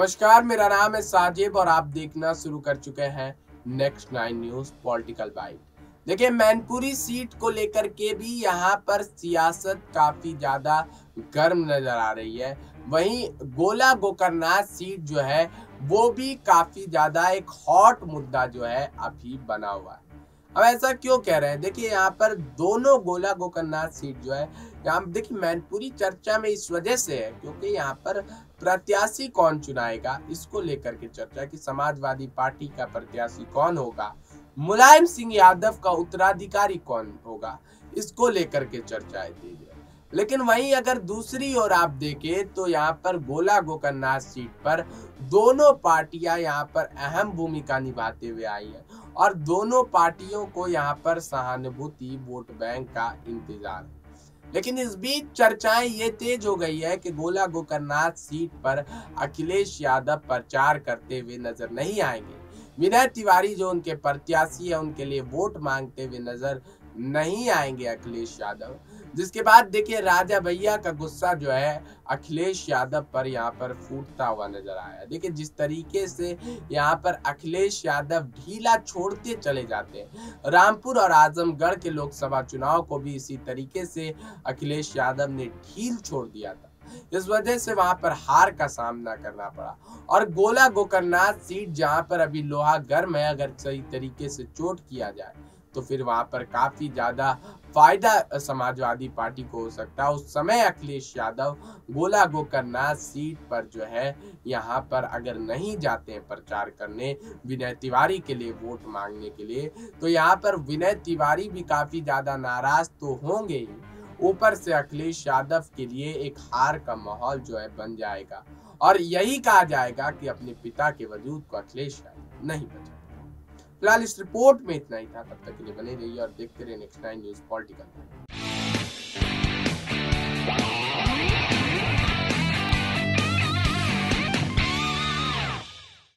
नमस्कार, मेरा नाम है साजिब और आप देखना शुरू कर चुके हैं नेक्स्ट 9 न्यूज पॉलिटिकल बाइट। देखिए, मैनपुरी सीट को लेकर के भी यहाँ पर सियासत काफी ज्यादा गर्म नजर आ रही है। वहीं गोला गोकर्णनाथ सीट जो है वो भी काफी ज्यादा एक हॉट मुद्दा जो है अभी बना हुआ है। अब ऐसा क्यों कह रहे हैं? देखिए, यहाँ पर दोनों गोला गोकर्णनाथ सीट जो है, यहाँ देखिए मैनपुरी चर्चा में इस वजह से है क्योंकि यहाँ पर प्रत्याशी कौन चुनाएगा इसको लेकर के चर्चा कि समाजवादी पार्टी का प्रत्याशी कौन होगा, मुलायम सिंह यादव का उत्तराधिकारी कौन होगा, इसको लेकर के चर्चाएं तेज है। लेकिन वहीं अगर दूसरी ओर आप देखें तो यहाँ पर गोला गोकर्णनाथ सीट पर दोनों पार्टियां यहाँ पर अहम भूमिका निभाते हुए आई है और दोनों पार्टियों को यहाँ पर सहानुभूति वोट बैंक का इंतजार है। लेकिन इस बीच चर्चाएं ये तेज हो गई है कि गोला गोकर्णनाथ सीट पर अखिलेश यादव प्रचार करते हुए नजर नहीं आएंगे। विनय तिवारी जो उनके प्रत्याशी है उनके लिए वोट मांगते हुए नजर नहीं आएंगे अखिलेश यादव। जिसके बाद देखिए राजा भैया का गुस्सा जो है अखिलेश यादव पर यहाँ पर फूटता हुआ नजर आया। देखिए, जिस तरीके से यहाँ पर अखिलेश यादव ढीला छोड़ते चले जाते हैं, रामपुर और आजमगढ़ के लोकसभा चुनाव को भी इसी तरीके से अखिलेश यादव ने ढील छोड़ दिया था। इस वजह से वहां पर हार का सामना करना पड़ा और गोला गोकर्णनाथ सीट जहां पर अभी लोहा गर्म है, अगर सही तरीके से चोट किया जाए तो फिर वहां पर काफी ज्यादा फायदा समाजवादी पार्टी को हो सकता है। उस समय अखिलेश यादव गोला गोकर्णनाथ सीट पर जो है यहाँ पर अगर नहीं जाते हैं प्रचार करने विनय तिवारी के लिए वोट मांगने के लिए, तो यहाँ पर विनय तिवारी भी काफी ज्यादा नाराज तो होंगे ही, ऊपर से अखिलेश यादव के लिए एक हार का माहौल जो है बन जाएगा और यही कहा जाएगा कि अपने पिता के वजूद को अखिलेश यादव नहीं बचा। फिलहाल इस रिपोर्ट में इतना ही था। तब तक के लिए बने रहिए और देखते रहिए नेक्स्ट 9 न्यूज पॉलिटिकल।